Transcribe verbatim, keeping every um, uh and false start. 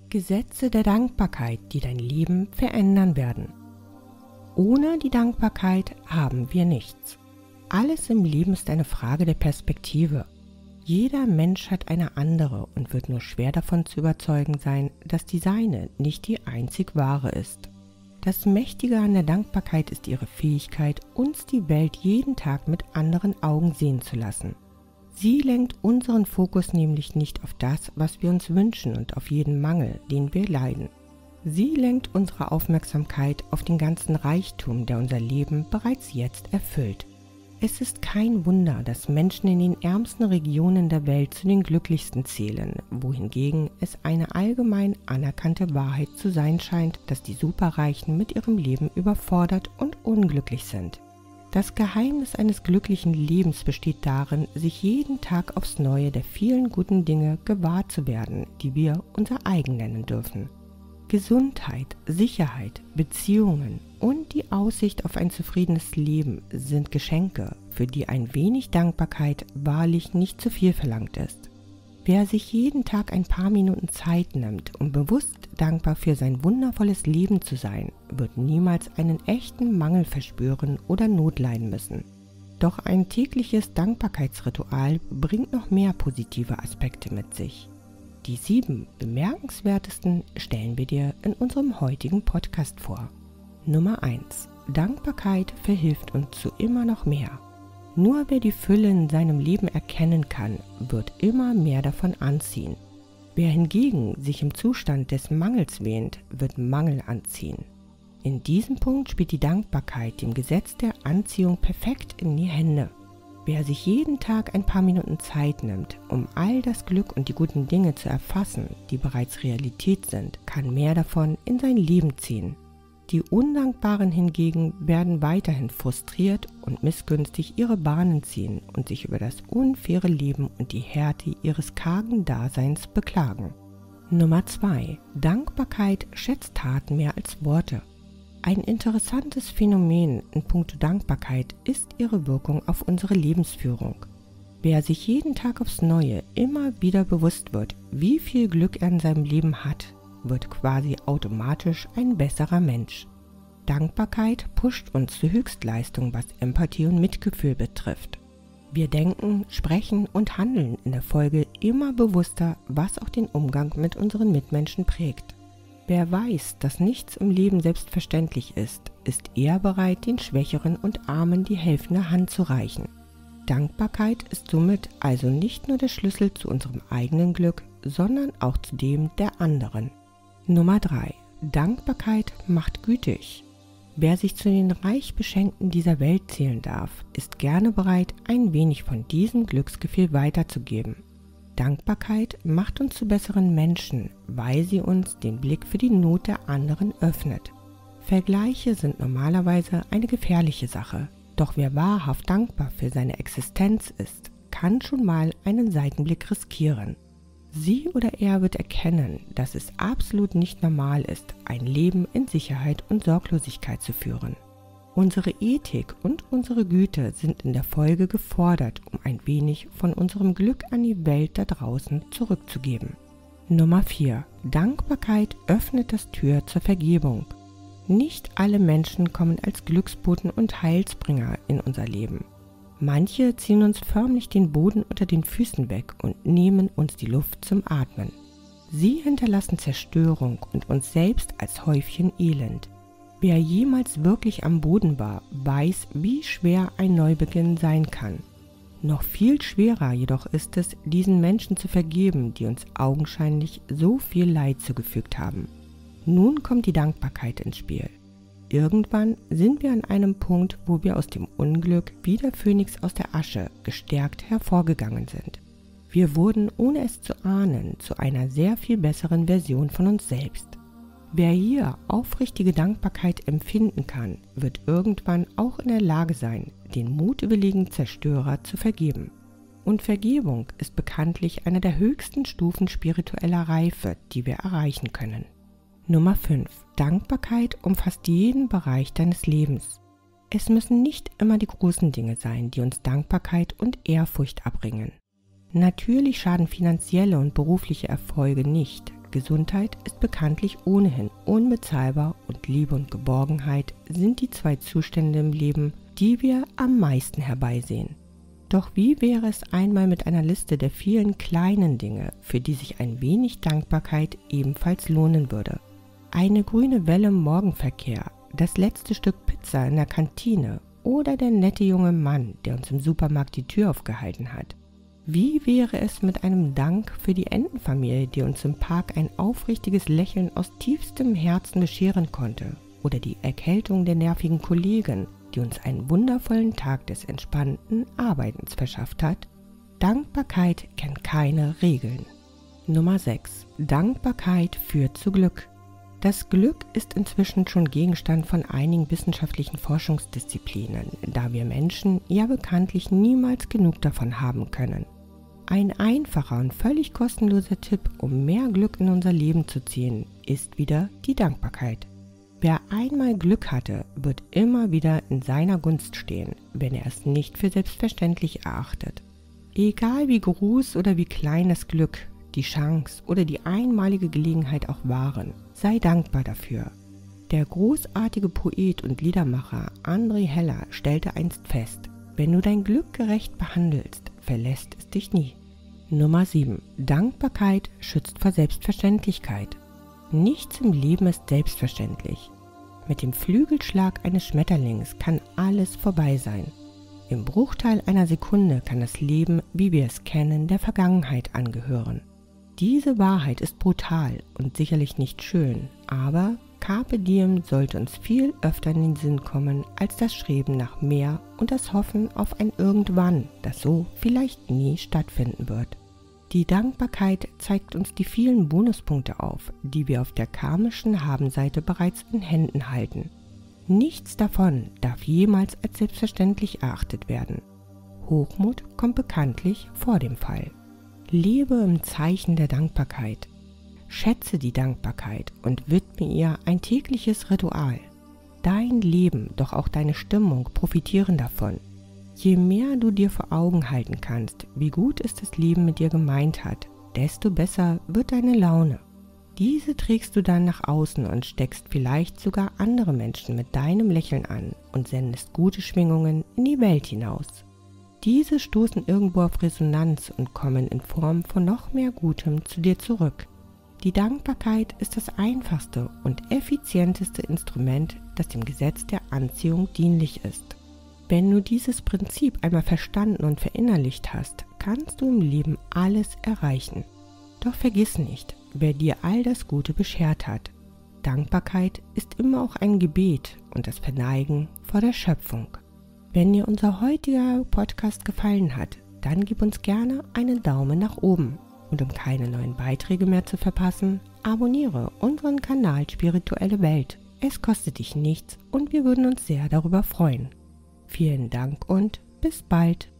Gesetze der Dankbarkeit, die dein Leben verändern werden. Ohne die Dankbarkeit haben wir nichts. Alles im Leben ist eine Frage der Perspektive. Jeder Mensch hat eine andere und wird nur schwer davon zu überzeugen sein, dass die seine nicht die einzig wahre ist. Das Mächtige an der Dankbarkeit ist ihre Fähigkeit, uns die Welt jeden Tag mit anderen Augen sehen zu lassen. Sie lenkt unseren Fokus nämlich nicht auf das, was wir uns wünschen und auf jeden Mangel, den wir leiden. Sie lenkt unsere Aufmerksamkeit auf den ganzen Reichtum, der unser Leben bereits jetzt erfüllt. Es ist kein Wunder, dass Menschen in den ärmsten Regionen der Welt zu den glücklichsten zählen, wohingegen es eine allgemein anerkannte Wahrheit zu sein scheint, dass die Superreichen mit ihrem Leben überfordert und unglücklich sind. Das Geheimnis eines glücklichen Lebens besteht darin, sich jeden Tag aufs Neue der vielen guten Dinge gewahr zu werden, die wir unser eigen nennen dürfen. Gesundheit, Sicherheit, Beziehungen und die Aussicht auf ein zufriedenes Leben sind Geschenke, für die ein wenig Dankbarkeit wahrlich nicht zu viel verlangt ist. Wer sich jeden Tag ein paar Minuten Zeit nimmt, um bewusst dankbar für sein wundervolles Leben zu sein, wird niemals einen echten Mangel verspüren oder Not leiden müssen. Doch ein tägliches Dankbarkeitsritual bringt noch mehr positive Aspekte mit sich. Die sieben bemerkenswertesten stellen wir dir in unserem heutigen Podcast vor. Nummer eins. Dankbarkeit verhilft uns zu immer noch mehr. Nur wer die Fülle in seinem Leben erkennen kann, wird immer mehr davon anziehen. Wer hingegen sich im Zustand des Mangels wähnt, wird Mangel anziehen. In diesem Punkt spielt die Dankbarkeit dem Gesetz der Anziehung perfekt in die Hände. Wer sich jeden Tag ein paar Minuten Zeit nimmt, um all das Glück und die guten Dinge zu erfassen, die bereits Realität sind, kann mehr davon in sein Leben ziehen. Die Undankbaren hingegen werden weiterhin frustriert und missgünstig ihre Bahnen ziehen und sich über das unfaire Leben und die Härte ihres kargen Daseins beklagen. Nummer zwei. Dankbarkeit schätzt Taten mehr als Worte. Ein interessantes Phänomen in puncto Dankbarkeit ist ihre Wirkung auf unsere Lebensführung. Wer sich jeden Tag aufs Neue immer wieder bewusst wird, wie viel Glück er in seinem Leben hat, wird quasi automatisch ein besserer Mensch. Dankbarkeit pusht uns zur Höchstleistung, was Empathie und Mitgefühl betrifft. Wir denken, sprechen und handeln in der Folge immer bewusster, was auch den Umgang mit unseren Mitmenschen prägt. Wer weiß, dass nichts im Leben selbstverständlich ist, ist eher bereit, den Schwächeren und Armen die helfende Hand zu reichen. Dankbarkeit ist somit also nicht nur der Schlüssel zu unserem eigenen Glück, sondern auch zu dem der anderen. Nummer drei. Dankbarkeit macht gütig. Wer sich zu den reich Beschenkten dieser Welt zählen darf, ist gerne bereit, ein wenig von diesem Glücksgefühl weiterzugeben. Dankbarkeit macht uns zu besseren Menschen, weil sie uns den Blick für die Not der anderen öffnet. Vergleiche sind normalerweise eine gefährliche Sache, doch wer wahrhaft dankbar für seine Existenz ist, kann schon mal einen Seitenblick riskieren. Sie oder er wird erkennen, dass es absolut nicht normal ist, ein Leben in Sicherheit und Sorglosigkeit zu führen. Unsere Ethik und unsere Güte sind in der Folge gefordert, um ein wenig von unserem Glück an die Welt da draußen zurückzugeben. Nummer vier. Dankbarkeit öffnet das Tür zur Vergebung. Nicht alle Menschen kommen als Glücksboten und Heilsbringer in unser Leben. Manche ziehen uns förmlich den Boden unter den Füßen weg und nehmen uns die Luft zum Atmen. Sie hinterlassen Zerstörung und uns selbst als Häufchen Elend. Wer jemals wirklich am Boden war, weiß, wie schwer ein Neubeginn sein kann. Noch viel schwerer jedoch ist es, diesen Menschen zu vergeben, die uns augenscheinlich so viel Leid zugefügt haben. Nun kommt die Dankbarkeit ins Spiel. Irgendwann sind wir an einem Punkt, wo wir aus dem Unglück wie der Phönix aus der Asche gestärkt hervorgegangen sind. Wir wurden, ohne es zu ahnen, zu einer sehr viel besseren Version von uns selbst. Wer hier aufrichtige Dankbarkeit empfinden kann, wird irgendwann auch in der Lage sein, den mutwilligen Zerstörer zu vergeben. Und Vergebung ist bekanntlich eine der höchsten Stufen spiritueller Reife, die wir erreichen können. Nummer fünf. Dankbarkeit umfasst jeden Bereich deines Lebens. Es müssen nicht immer die großen Dinge sein, die uns Dankbarkeit und Ehrfurcht abbringen. Natürlich schaden finanzielle und berufliche Erfolge nicht, Gesundheit ist bekanntlich ohnehin unbezahlbar und Liebe und Geborgenheit sind die zwei Zustände im Leben, die wir am meisten herbeisehen. Doch wie wäre es einmal mit einer Liste der vielen kleinen Dinge, für die sich ein wenig Dankbarkeit ebenfalls lohnen würde? Eine grüne Welle im Morgenverkehr, das letzte Stück Pizza in der Kantine oder der nette junge Mann, der uns im Supermarkt die Tür aufgehalten hat. Wie wäre es mit einem Dank für die Entenfamilie, die uns im Park ein aufrichtiges Lächeln aus tiefstem Herzen bescheren konnte? Oder die Erkältung der nervigen Kollegin, die uns einen wundervollen Tag des entspannten Arbeitens verschafft hat? Dankbarkeit kennt keine Regeln. Nummer sechs. Dankbarkeit führt zu Glück. Das Glück ist inzwischen schon Gegenstand von einigen wissenschaftlichen Forschungsdisziplinen, da wir Menschen ja bekanntlich niemals genug davon haben können. Ein einfacher und völlig kostenloser Tipp, um mehr Glück in unser Leben zu ziehen, ist wieder die Dankbarkeit. Wer einmal Glück hatte, wird immer wieder in seiner Gunst stehen, wenn er es nicht für selbstverständlich erachtet. Egal wie groß oder wie klein das Glück, die Chance oder die einmalige Gelegenheit auch waren, sei dankbar dafür. Der großartige Poet und Liedermacher André Heller stellte einst fest: Wenn du dein Glück gerecht behandelst, verlässt es dich nie. Nummer sieben. Dankbarkeit schützt vor Selbstverständlichkeit. Nichts im Leben ist selbstverständlich. Mit dem Flügelschlag eines Schmetterlings kann alles vorbei sein. Im Bruchteil einer Sekunde kann das Leben, wie wir es kennen, der Vergangenheit angehören. Diese Wahrheit ist brutal und sicherlich nicht schön, aber Carpe Diem sollte uns viel öfter in den Sinn kommen als das Streben nach mehr und das Hoffen auf ein Irgendwann, das so vielleicht nie stattfinden wird. Die Dankbarkeit zeigt uns die vielen Bonuspunkte auf, die wir auf der karmischen Habenseite bereits in Händen halten. Nichts davon darf jemals als selbstverständlich erachtet werden. Hochmut kommt bekanntlich vor dem Fall. Lebe im Zeichen der Dankbarkeit. Schätze die Dankbarkeit und widme ihr ein tägliches Ritual. Dein Leben, doch auch deine Stimmung profitieren davon. Je mehr du dir vor Augen halten kannst, wie gut es das Leben mit dir gemeint hat, desto besser wird deine Laune. Diese trägst du dann nach außen und steckst vielleicht sogar andere Menschen mit deinem Lächeln an und sendest gute Schwingungen in die Welt hinaus. Diese stoßen irgendwo auf Resonanz und kommen in Form von noch mehr Gutem zu dir zurück. Die Dankbarkeit ist das einfachste und effizienteste Instrument, das dem Gesetz der Anziehung dienlich ist. Wenn du dieses Prinzip einmal verstanden und verinnerlicht hast, kannst du im Leben alles erreichen. Doch vergiss nicht, wer dir all das Gute beschert hat. Dankbarkeit ist immer auch ein Gebet und das Verneigen vor der Schöpfung. Wenn dir unser heutiger Podcast gefallen hat, dann gib uns gerne einen Daumen nach oben. Und um keine neuen Beiträge mehr zu verpassen, abonniere unseren Kanal Spirituelle Welt. Es kostet dich nichts und wir würden uns sehr darüber freuen. Vielen Dank und bis bald.